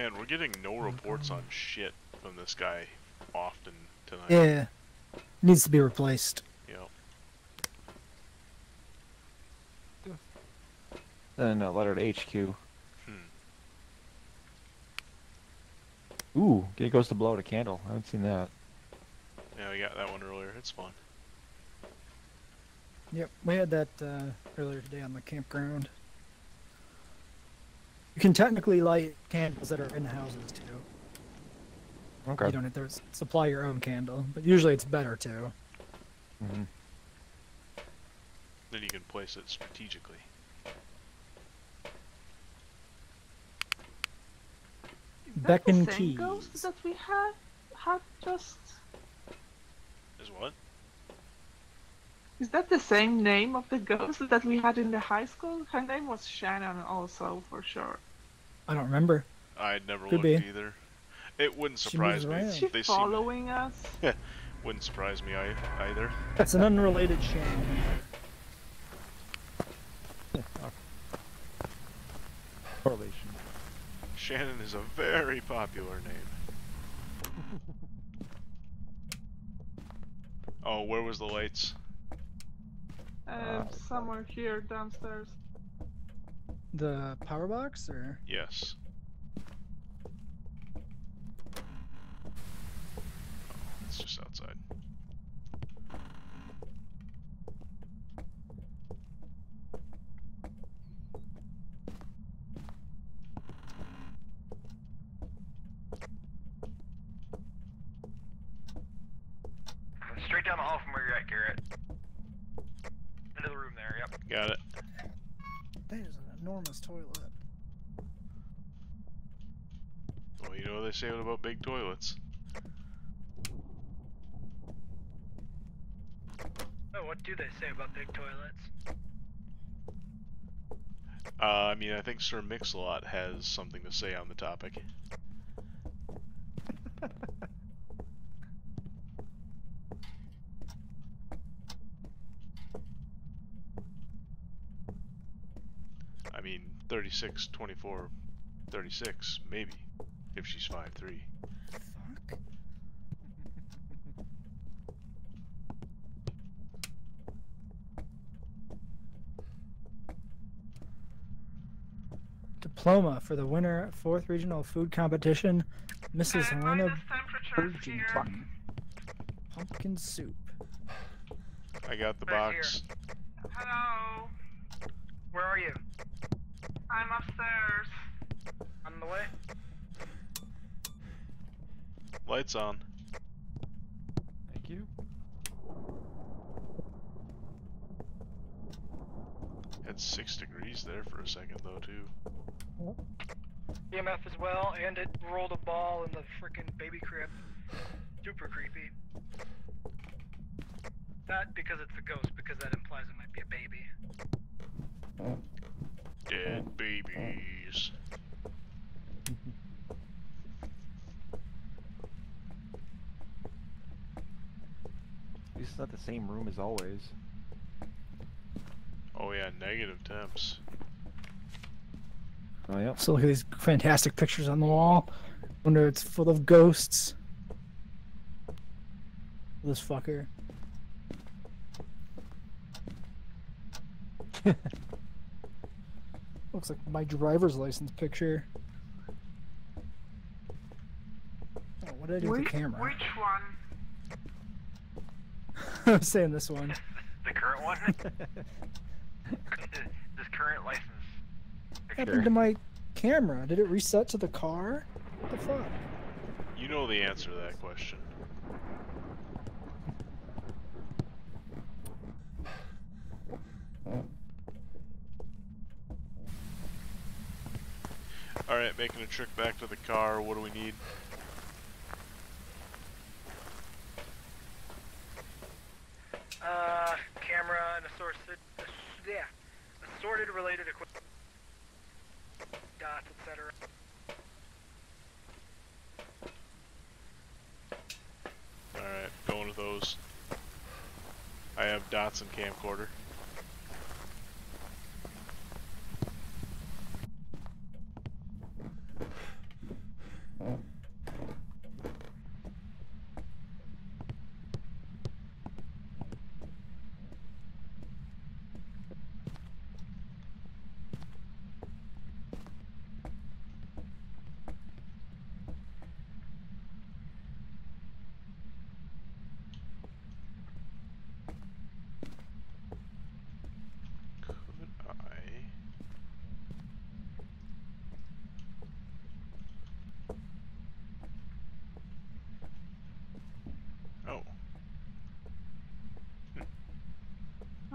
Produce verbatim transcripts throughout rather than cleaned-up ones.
Man, we're getting no reports on shit from this guy often tonight. Yeah. Needs to be replaced. Yep. Then a letter to H Q. Hmm. Ooh, it goes to blow out a candle. I haven't seen that. Yeah, we got that one earlier. It's fun. Yep, we had that uh, earlier today on the campground. You can technically light candles that are in houses too. Okay. You don't have to s- supply your own candle, but usually it's better to. Mm-hmm. Then you can place it strategically. Beck the and same Keys. ghost that we had had just. Is what? Is that the same name of the ghost that we had in the high school? Her name was Shannon, also for sure. I don't remember. I'd never Could looked be. either. It wouldn't She surprise moves me. around. Is she They seem following us? wouldn't surprise me ei- either. That's an unrelated Shannon. Correlation. Shannon is a very popular name. Oh, where was the lights? Uh, Uh, somewhere here downstairs. The power box, or Yes. Oh, it's just outside. Straight down the hall from where you're at, Garrett. Into the room there, yep. Got it. that is an enormous toilet. Well, you know what they say about big toilets. Oh, what do they say about big toilets? Uh, I mean, I think Sir Mix-a-Lot has something to say on the topic. I mean, thirty-six, twenty-four, thirty-six, maybe, if she's five three. Fuck. Diploma for the winner at fourth regional food competition, Missus Uh, Helena minus temperatures here. Burgington. Pumpkin soup. I got the Right box. Hello. Where are you? I'm upstairs. On the way? Lights on. Thank you. Had six degrees there for a second, though, too. E M F as well, and it rolled a ball in the frickin' baby crib. Super creepy. Not because it's a ghost, because that implies it might be a baby. Dead babies. At least it's not the same room as always. Oh yeah, negative temps. Oh, yep. So look at these fantastic pictures on the wall. Wonder if it's full of ghosts. This fucker. Looks like my driver's license picture. Oh, what did I do with Which, the camera? which one? I was saying this one. The current one? This current license What picture. happened to my camera? Did it reset to the car? What the fuck? You know the answer to that question. Alright, making a trip back to the car. What do we need? Uh, camera and assorted, uh, yeah, assorted related equipment, dots, et cetera. Alright, going with those. I have dots and camcorder.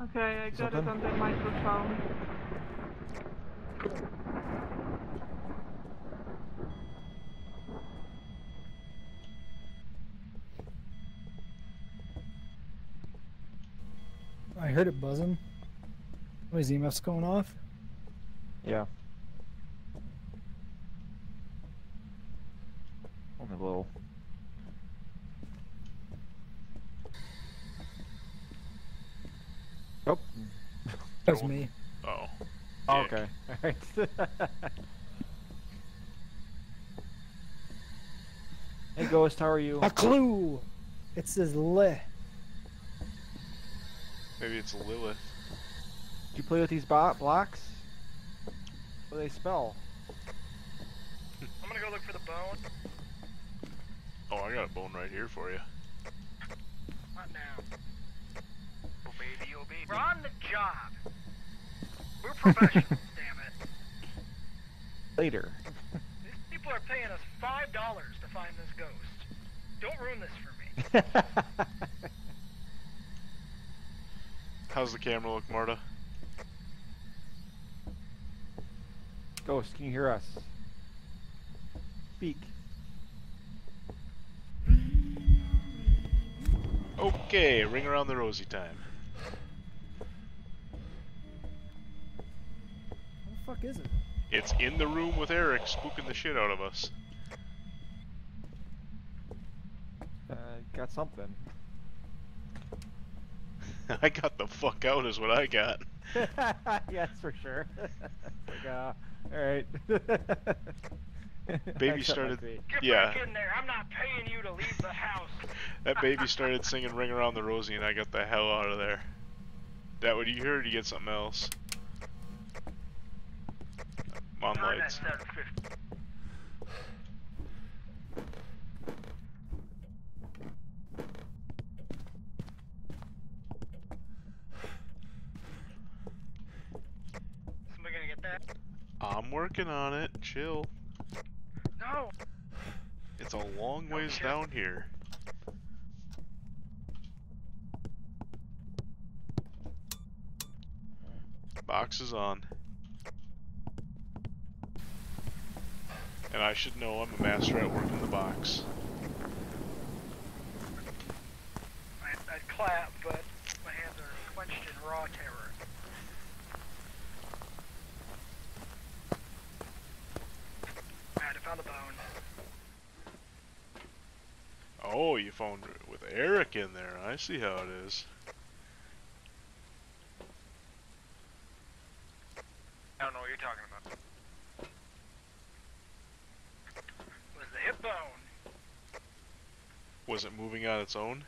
Okay, I got it Something? on the microphone. I heard it buzzing. Oh, his E M F's going off. Yeah. Only a little. Oh. That was me. Oh. Oh, Dick. okay. Alright. Hey Ghost, how are you? A clue! It says le. Maybe it's Lilith. Do you play with these bot blocks? What do they spell? I'm gonna go look for the bone. Oh, I got a bone right here for you. Not now. Oh baby, oh baby. We're on the job. We're professionals, damn it. Later. These people are paying us five dollars to find this ghost. Don't ruin this for me. How's the camera look, Marta? Ghost, can you hear us? Speak. Okay, ring around the rosy time. What the fuck is it? It's in the room with Eric, spooking the shit out of us. Uh, got something. I got the fuck out is what I got. Yes, for sure. Like, uh, alright. Baby started, Get yeah, back in there. I'm not paying you to leave the house. that baby started singing Ring Around the Rosie and I got the hell out of there. That what you heard, you get something else. On Earn that lights. seven fifty. Somebody gonna get that? I'm working on it, chill. No. It's a long No ways shit. down here. Box is on. And I should know I'm a master at working the box. I'd, I'd clap, but my hands are clenched in raw terror. Alright, I found the bone. Oh, you found it with Eric in there. I see how it is. I don't know what you're talking about. Was the hip bone? Was it moving on its own?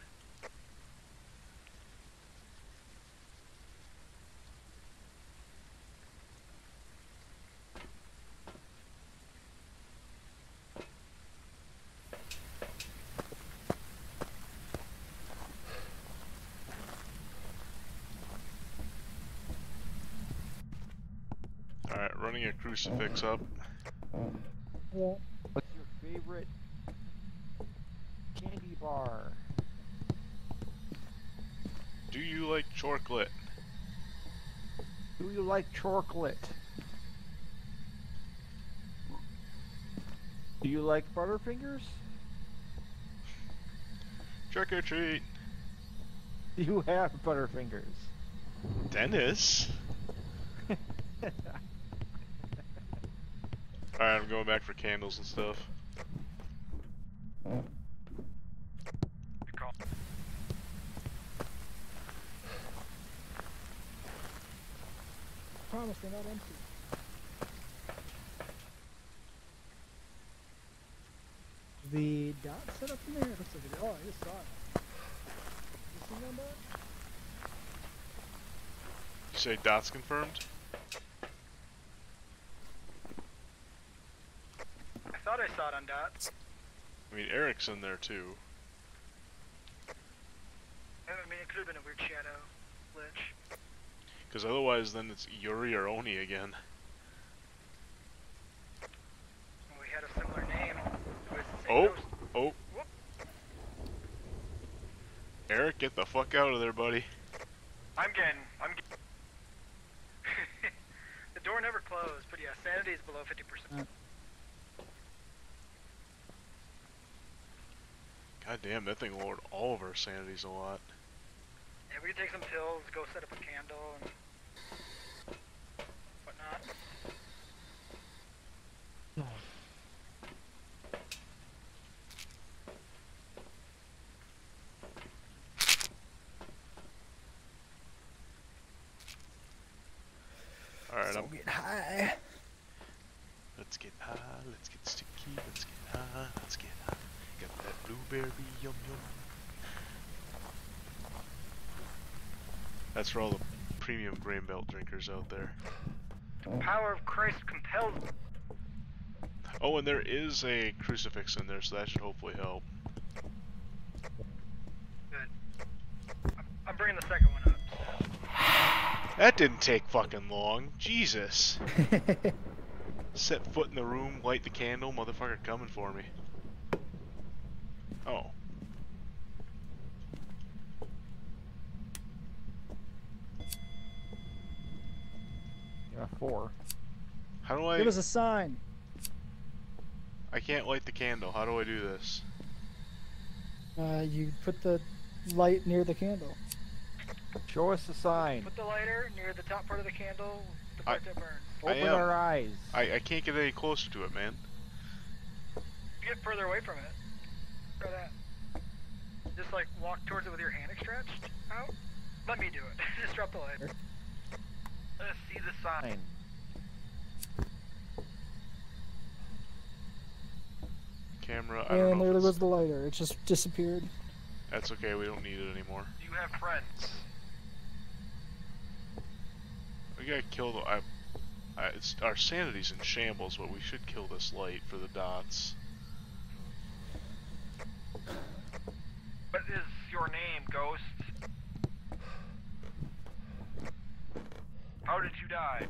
Alright, running a crucifix up. Well, What's your favorite candy bar? Do you like chocolate? Do you like chocolate? Do you like Butterfingers? Trick or treat. Do you have Butterfingers? Dennis? Alright, I'm going back for candles and stuff. Good call. promise they're not empty. The dot set up in there? It looks like it. Oh, I just saw it. You seen that dot? You say Dot's confirmed? I thought I saw it on Dot. I mean, Eric's in there too. I mean, it could have been a weird shadow glitch. Because otherwise, then it's Yuri or Oni again. We had a similar name. It was the same Oh, ghost. oh. Whoop. Eric, get the fuck out of there, buddy. I'm getting, I'm getting... The door never closed, but yeah, sanity is below fifty percent. God damn, that thing lowered all of our sanities a lot. Yeah, we can take some pills, go set up a candle, and whatnot. Alright, I'm... get high. Let's get high, let's get sticky, let's get high, let's get high. Got that blueberry yum yum. That's for all the premium grain belt drinkers out there. The power of Christ compels me. Oh, and there is a crucifix in there, so that should hopefully help. Good. I'm, I'm bringing the second one up. That didn't take fucking long. Jesus. Set foot in the room, light the candle, motherfucker coming for me. Oh. Yeah, four. How do I... Give us a sign. I can't light the candle. How do I do this? Uh, you put the light near the candle. Show us a sign. Put the lighter near the top part of the candle, the I- part that burns. I Open am. our eyes. I, I can't get any closer to it, man. You get further away from it. Try that. Just like walk towards it with your hand stretched out. Let me do it. Just drop the lighter. Let us see the sign. Sign. Camera, I don't And know. there if was it's- the lighter. It just disappeared. That's okay, we don't need it anymore. Do you have friends? We gotta kill the... I, I, it's, our sanity's in shambles, but we should kill this light for the dots. What is your name, Ghost? How did you die?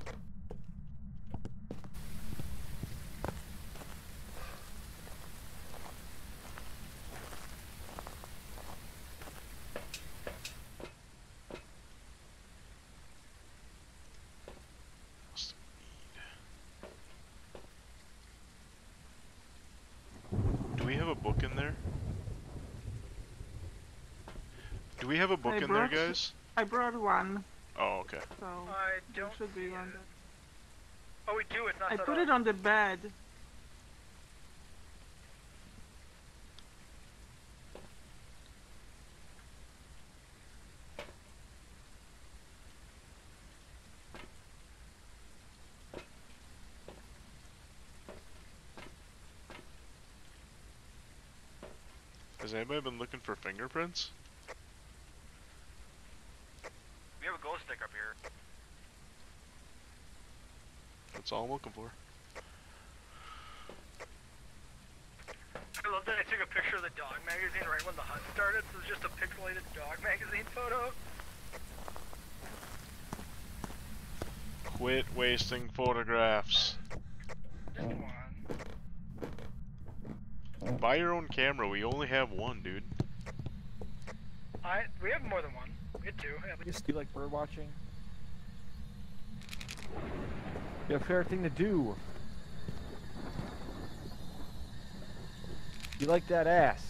What's the need? Do we have a book in there? Do we have a book I in there, brought- guys? I brought one, Oh, okay. so I there don't should be see one. it. Oh, we do. It's not I set put up. it on the bed. Has anybody been looking for fingerprints? We have a glow stick up here. That's all I'm looking for. I love that I took a picture of the dog magazine right when the hunt started, so it's just a pixelated dog magazine photo. Quit wasting photographs. Just one. Buy your own camera, we only have one, dude. I we have more than one. We had two. Yeah, we Do you like bird watching? Your favorite thing to do. You like that ass.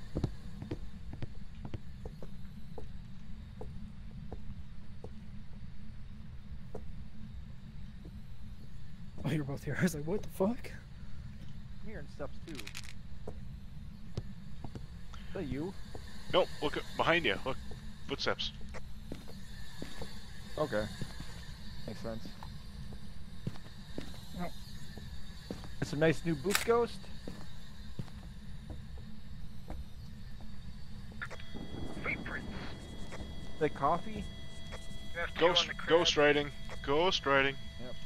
Oh, you're both here. I was like, what the fuck? I'm hearing steps too. Is that you? Nope, look behind you. Look, footsteps. Okay. Makes sense. Oh. Got some nice new boots, Ghost. footprints. Like coffee? We have two Ghost, on the crib. ghost riding, ghost riding. Yep.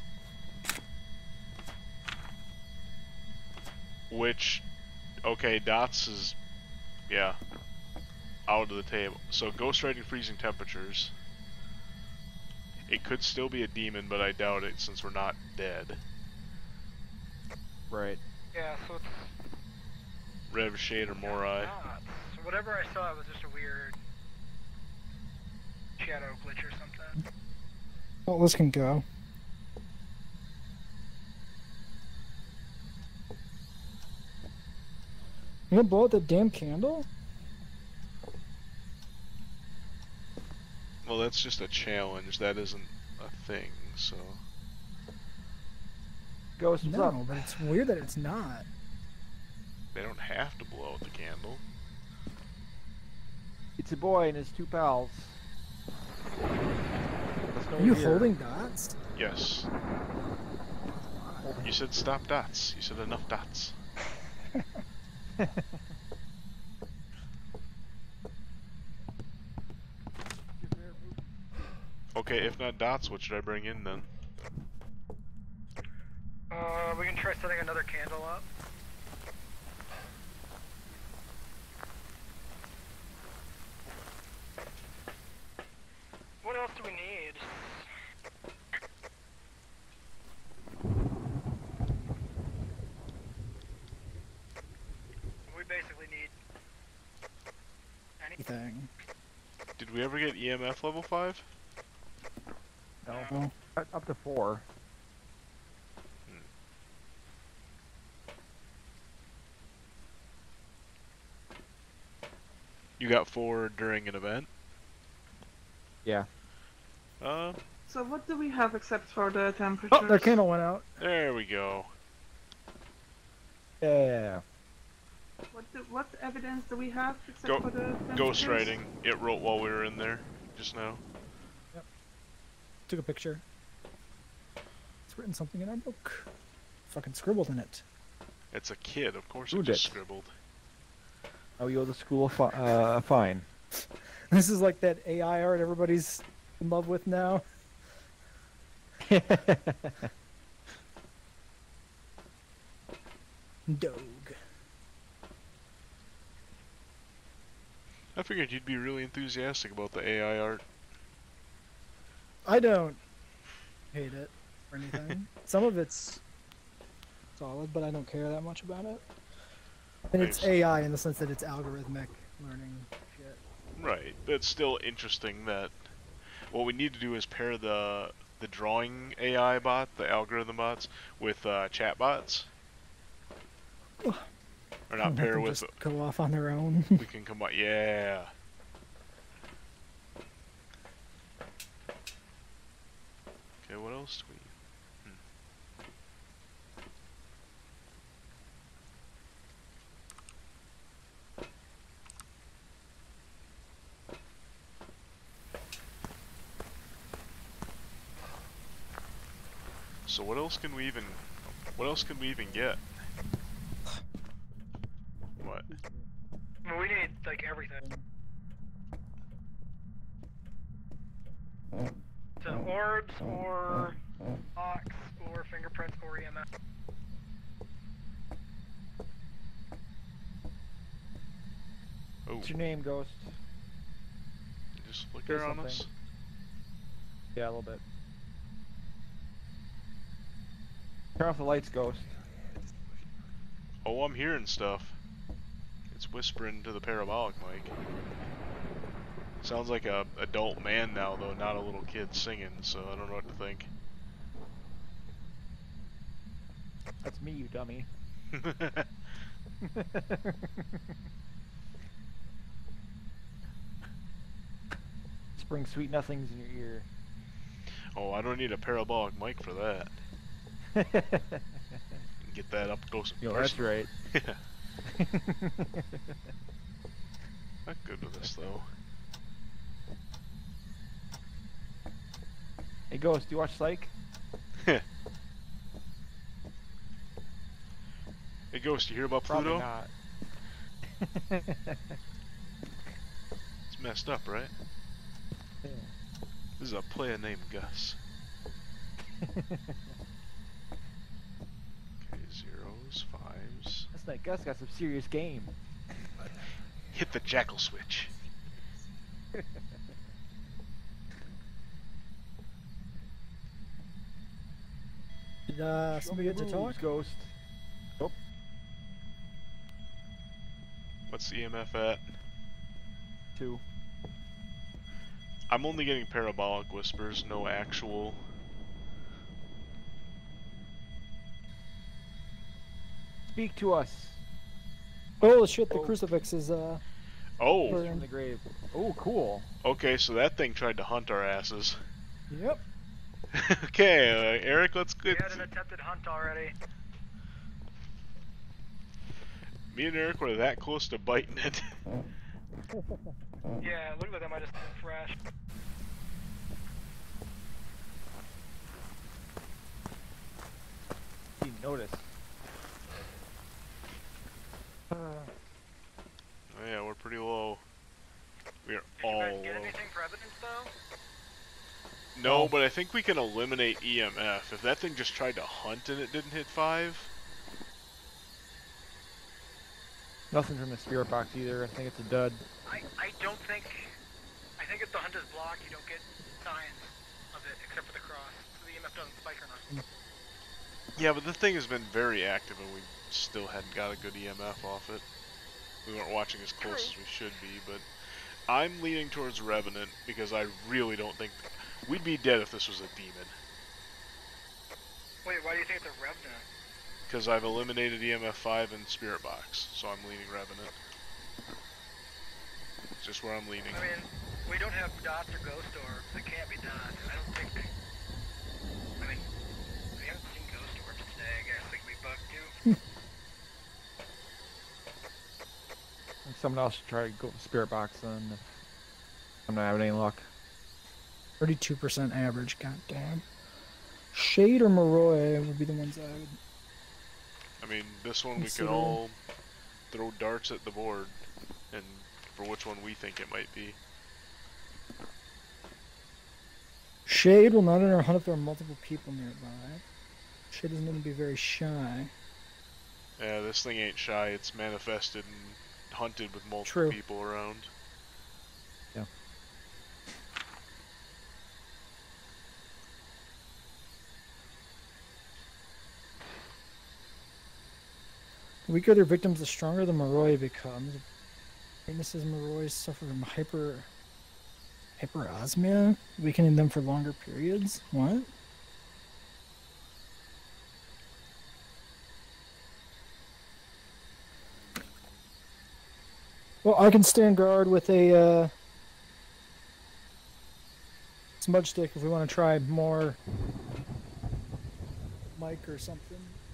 Which, okay, dots is, yeah, out of the table. So ghost riding freezing temperatures. It could still be a demon, but I doubt it since we're not dead. Right. Yeah, so it's Rev Shade or Morai. not. So whatever I saw was just a weird. shadow glitch or something. Oh, this can go. You gonna blow out the damn candle? Well, that's just a challenge. That isn't a thing, so... Ghost, what's up? No, but it's weird that it's not. They don't have to blow out the candle. It's a boy and his two pals. Let's Are you here. holding dots? Yes. You said stop dots. You said enough dots. Okay, if not dots, what should I bring in then? Uh, we can try setting another candle up. What else do we need? We basically need anything. Anything. Did we ever get E M F level five? No. No. Up- Up to four. You got four during an event? Yeah. Uh, So what do we have except for the temperatures? Oh, their candle went out. there we go. Yeah. What, do, what evidence do we have except Go- for the temperatures? Ghost writing. It wrote while we were in there just now. Took a picture. It's written something in our book. Fucking scribbled in it. It's a kid, of course Who it just did? scribbled. Oh, you owe the school a fi uh, fine. This is like that A I art everybody's in love with now. Dog. I figured you'd be really enthusiastic about the A I art. I don't hate it or anything. Some of it's solid, but I don't care that much about it. And it's Nice. A I in the sense that it's algorithmic learning shit. Right, but it's still interesting that what we need to do is pair the the drawing A I bot, the algorithm bots, with uh, chat bots. Or not Let pair them with. just go off on their own. We can combine. Yeah. Okay, what else do we? Hmm. So what else can we even? What else can we even get? What? Well, we need like everything. So orbs or ox or fingerprints or E M F. Oh, What's your name, Ghost? just look Say around us. something. Yeah, a little bit. Turn off the lights, Ghost. Oh, I'm hearing stuff. It's whispering to the parabolic mic. Sounds like a adult man now, though, not a little kid singing, so I don't know what to think. That's me, you dummy. Spring sweet nothings in your ear. Oh, I don't need a parabolic mic for that. Get that up close and Yo, that's personal. right. Yeah. Not good with this, though. Hey, Ghost, do you watch Psych? Hey, Ghost, you hear about Probably Pluto? not. It's messed up, right? Yeah. This is a player named Gus. Okay, zeros, fives. That's like Gus got some serious game. Hit the jackal switch. Did uh, somebody get to talk? Ghost. What's the E M F at? Two. I'm only getting parabolic whispers, no actual. Speak to us. Oh shit! The Oh. crucifix is uh. Oh, Burn. From the grave. Oh, cool. okay, so that thing tried to hunt our asses. Yep. Okay, uh, Eric, let's We get. had an attempted hunt already. Me and Eric were that close to biting it. Yeah, it looked like that might have been fresh. Didn't notice. Uh, Oh, yeah, we're pretty low. We are Did all you guys get low. anything for evidence though? No, but I think we can eliminate E M F. If that thing just tried to hunt and it didn't hit five. nothing from the spirit box either. I think it's a dud. I, I don't think... I think if the hunt is blocked, you don't get signs of it, except for the cross. So the E M F doesn't spike or nothing. Yeah, but the thing has been very active and we still hadn't got a good E M F off it. We weren't watching as close as we should be, but I'm leaning towards Revenant because I really don't think... We'd be dead if this was a demon. Wait, why do you think it's a Revenant? Because I've eliminated E M F five and Spirit Box, so I'm leaning Revenant. It's just where I'm leaning. I mean, we don't have dots or ghost orbs. It can't be dots. I don't think... I mean, we haven't seen ghost orbs today, I guess. Like we bugged you. And someone else should try to go with spirit box then. If I'm not having any luck. Thirty-two percent average. God damn. Shade or Moroi would be the ones I would. I mean, this one we could Consider- all throw darts at the board, and for which one we think it might be. Shade will not enter a hunt if there are multiple people nearby. Shade doesn't even be very shy. Yeah, this thing ain't shy. It's manifested and hunted with multiple True. people around. Yeah. The weaker their victims, the stronger the Moroi becomes. Weaknesses Moroi suffer from hyper hyperosmia, weakening them for longer periods. What? Well, I can stand guard with a uh, smudge stick if we want to try more mic or something.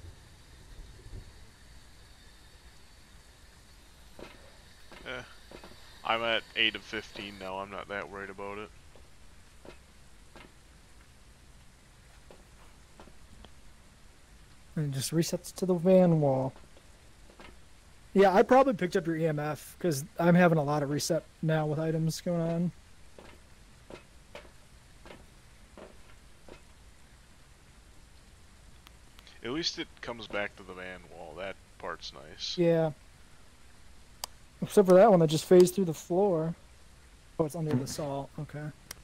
Eh. I'm at eight of fifteen now. I'm not that worried about it. And it just resets to the van wall. Yeah, I probably picked up your E M F because I'm having a lot of reset now with items going on. At least it comes back to the van wall. That part's nice. Yeah. Except for that one that just phased through the floor. Oh, it's under the salt. Okay.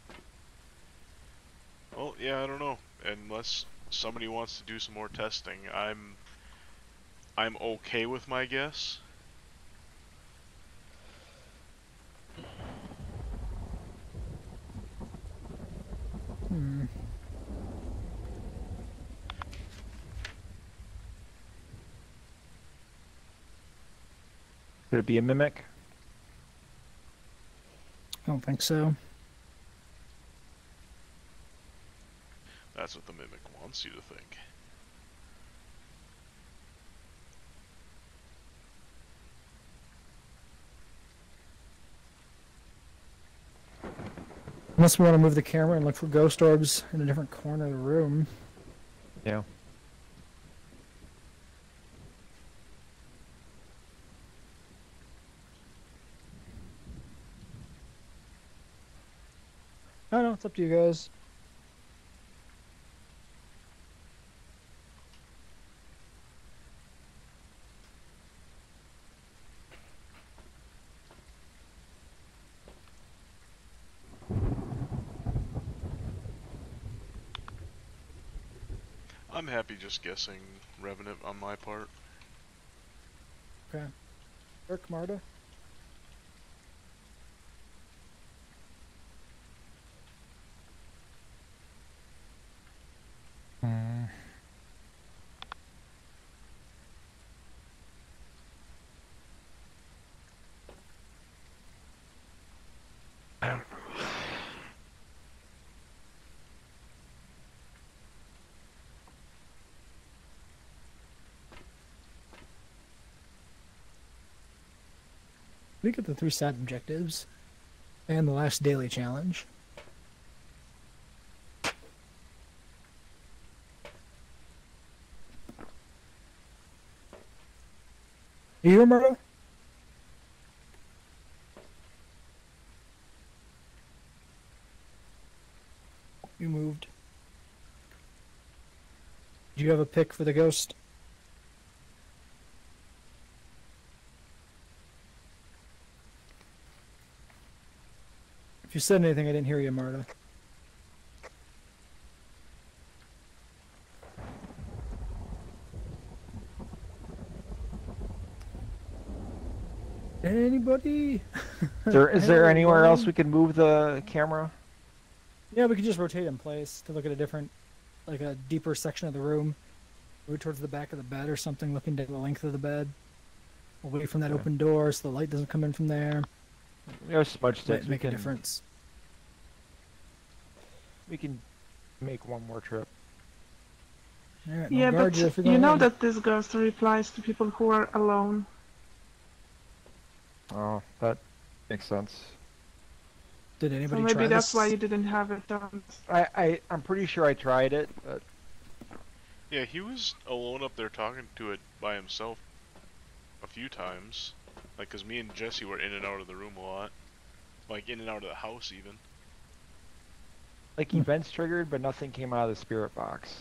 Well, yeah, I don't know. Unless somebody wants to do some more testing, I'm I'm okay with my guess. Hmm. Could it be a mimic? I don't think so. That's what the mimic wants you to think. Unless we want to move the camera and look for ghost orbs in a different corner of the room. Yeah. I don't know. It's up to you guys. I'm happy just guessing Revenant on my part. Okay. Eric, Marta? We get the three side objectives and the last daily challenge. You here, Murdo? You moved. Do you have a pick for the ghost? If you said anything, I didn't hear you, Marta. Anybody? Is there, is there anywhere else Anyone? we can move the camera? Yeah, we could just rotate in place to look at a different, like a deeper section of the room. Move towards the back of the bed or something, looking down the length of the bed. Away from that Okay. open door so the light doesn't come in from there. We have smudge Might sticks. We make a can, difference. we can make one more trip. All right, no Yeah, but guard you if you're you going know in. that this ghost replies to people who are alone. Oh, that makes sense. Did So anybody maybe try that's this? why you didn't have it done. I, I, I'm pretty sure I tried it, but Yeah, he was alone up there talking to it by himself a few times. Like, cause me and Jesse were in and out of the room a lot. Like, in and out of the house even. like events triggered, but nothing came out of the spirit box.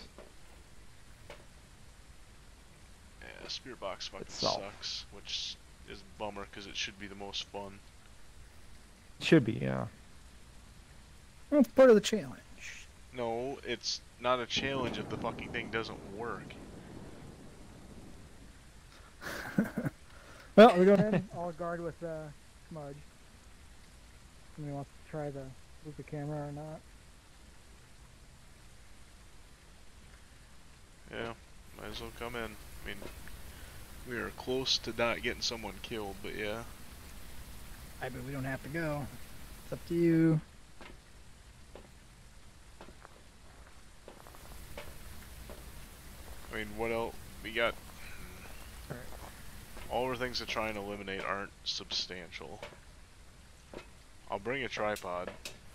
Yeah, Spirit Box fucking Itself. sucks, which is a bummer because it should be the most fun. Should be, yeah. Well, it's part of the challenge. No, it's not a challenge if the fucking thing doesn't work. Well, we go ahead. I'll guard with uh, Smudge. Somebody wants to try the with the camera or not? Yeah, might as well come in. I mean, we are close to not getting someone killed, but yeah. I bet we don't have to go. It's up to you. I mean, what else? We got... All our things to try and eliminate aren't substantial. I'll bring a tripod.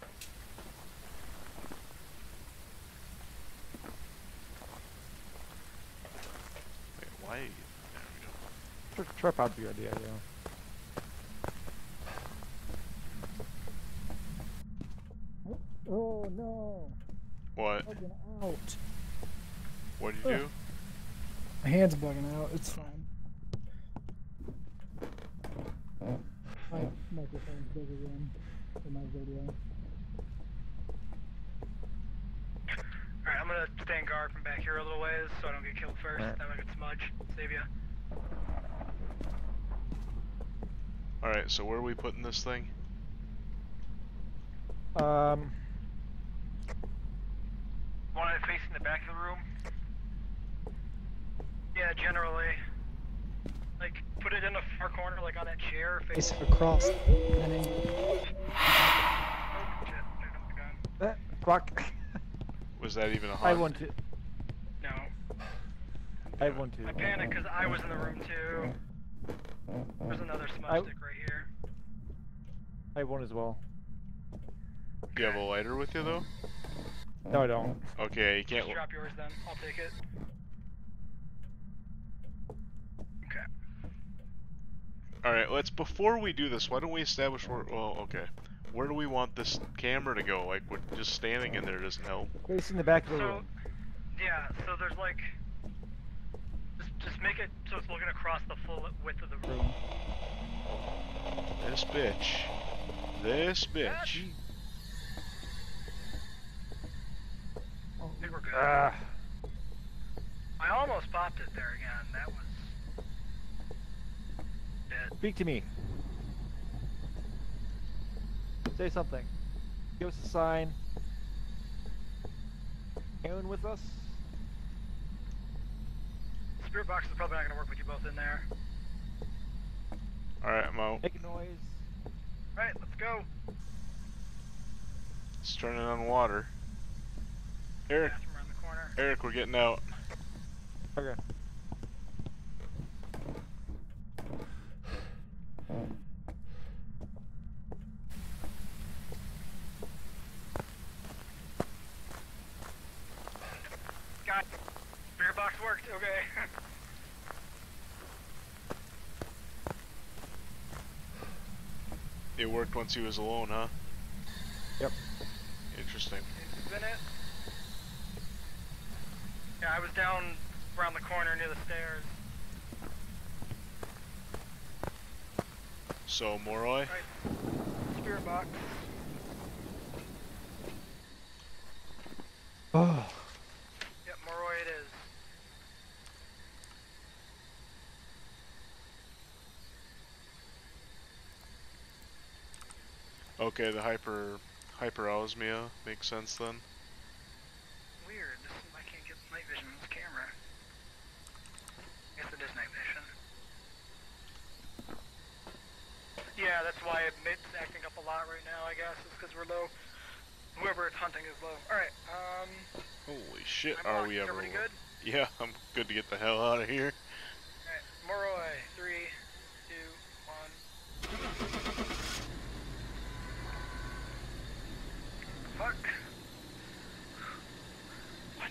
Wait, why? There we go. Tri- Tripod's a good idea, yeah. Oh no! What? Bugging out. What did you do? My hand's bugging out. It's fine. My microphone's big again for my video. Alright, I'm gonna stand guard from back here a little ways so I don't get killed first. Alright. Then I can smudge. Save ya. Alright, so where are we putting this thing? Um, Want it facing the back of the room? Yeah, generally. Like, put it in the far corner, like on that chair. Face Facing. across. And then Oh, shit. There goes the gun. eh, fuck. Was that even a I hunt? have one too. No. I have one too. I panicked because I was in the room too. There's another smudge I- stick right here. I have one as well. Do you have a lighter with you though? No, I don't. Okay, you can't. Just drop yours then. I'll take it. Okay. Alright, let's. Before we do this, why don't we establish where. Well, okay. Where do we want this camera to go? Like, we're just standing in there doesn't help. Facing the back of the So, room. yeah, so there's like. Just, just make it so it's looking across the full width of the room. This bitch. This bitch. I think we're good. Ah, I almost popped it there again. That was. Dead. speak to me. Say something. Give us a sign. Anyone with us? Spirit box is probably not gonna work with you both in there. Alright, I'm out. Make a noise. Alright, let's go. It's turning on water. Eric, Bathroom around the corner. Eric, we're getting out. God, spirit box worked. Okay. It worked once he was alone, huh? Yep. Interesting. Spin it. Yeah, I was down around the corner near the stairs. So, Moroi? Right. Spirit box. Oh. Yep, Moroi it is. Okay, the hyper hyperosmia makes sense then. Weird. This, I can't get night vision on this camera. I guess it is night vision. Yeah, that's why it's acting up a lot right now, I guess. It's because we're low. Whoever it's hunting is low. Alright, um... Holy shit, I'm are locked. we ever... Everybody good? Yeah, I'm good to get the hell out of here. Alright, Moroi. Three, two, one. Fuck. What?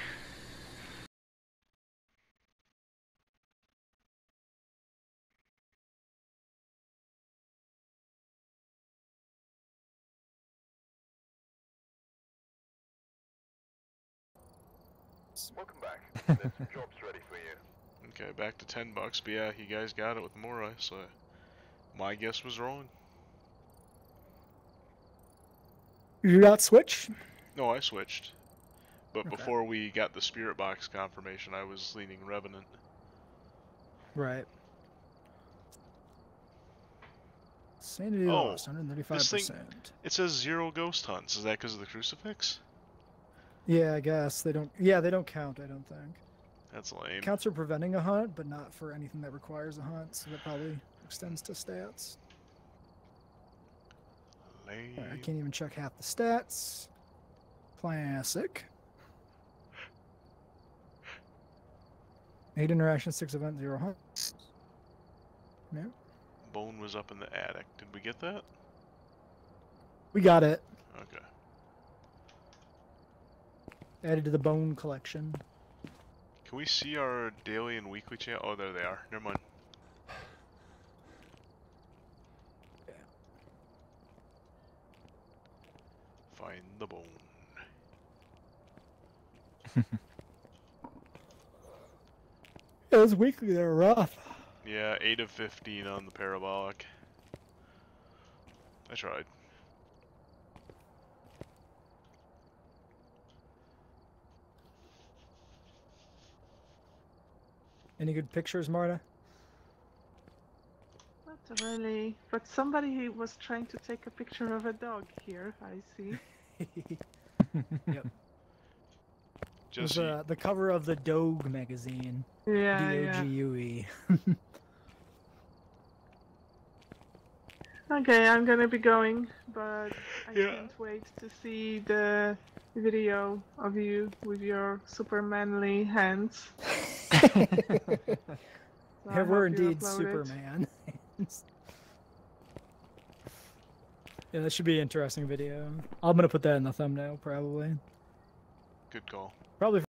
Welcome back. There's some jobs ready for you. Okay, back to ten bucks, but yeah, you guys got it with Moroi, so my guess was wrong. You got Switch? No, I switched. But Okay. before we got the spirit box confirmation, I was leaning Revenant. Right. Sanity Oh, lost, one hundred thirty-five percent. It says zero ghost hunts. Is that because of the crucifix? Yeah, I guess they don't. Yeah, they don't count. I don't think. That's lame. Counts for preventing a hunt, but not for anything that requires a hunt. So that probably extends to stats. Lame. Alright, I can't even check half the stats. Classic. Eight interactions, six events, zero hunts. Yeah, Bone was up in the attic. Did we get that? we got it. Okay. Added to the bone collection. Can we see our daily and weekly channel? Oh, there they are. Never mind. Find the bone. Yeah, those weekly, they're rough. Yeah, eight of fifteen on the parabolic. I tried. Any good pictures, Marta? Not really. But somebody was trying to take a picture of a dog here, I see. Yep. It was Jesse, uh, the cover of the Dogue magazine. Yeah, D O yeah. G U E. Okay, I'm gonna be going, but I Yeah. can't wait to see the video of you with your super manly hands. So I Yeah, we're hope you indeed upload it. Superman. Yeah, that should be an interesting video. I'm gonna put that in the thumbnail, probably. good call. Probably.